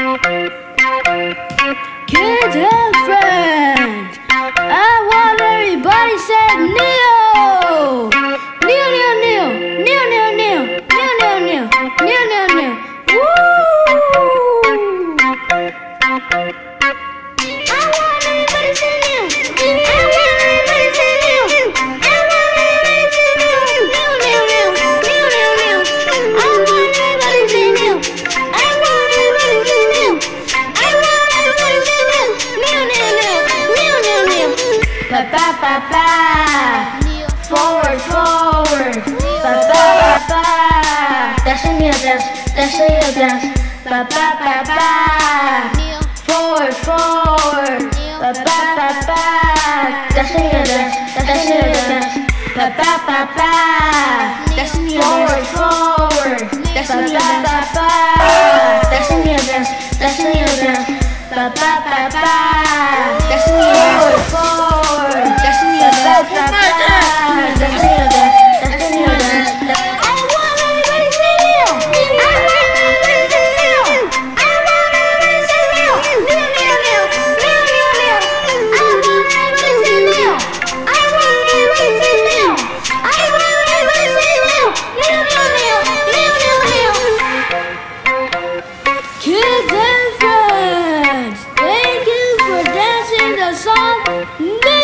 Kids and friends, I want everybody said Neo! Neo, Neo, Neo, Neo, Neo, Neo, Neo, Neo, Neo, Neo, Neo, Neo. Woo! I want everybody say Neo! I want everybody say Neo! I want everybody say Neo! Neo, Neo, Neo, Neo, Neo, Neo. I want everybody say Neo! I want everybody say Neo! I want everybody say Neo! Neo, Neo, Neo, Neo, Neo, Neo. Ba ba ba ba. Forward, forward. Ba ba ba ba. Dash and Neo dance, dash and Neo dance. Ba ba ba ba. Forward, forward. Ba ba ba ba. Dash and Neo dance, dash and Neo dance. Ba ba ba ba. Dash and Neo dance, forward, forward. Dash and Neo dance, dash and Neo dance, dash and Neo dance. Ba ba ba ba. Dash and Neo dance, forward, dash and Neo dance, ba ba ba. Dash and Neo dance, dash and Neo dance. I want everybody to say Neo. I want everybody to say Neo. I want everybody to say Neo. Neo, Neo, Neo, Neo, Neo, Neo. I want everybody to say Neo. I want everybody to say Neo. I want everybody to say Neo. Neo, Neo, Neo, Neo, Neo, Neo. Kids and friends, thank you for dancing the song Neo.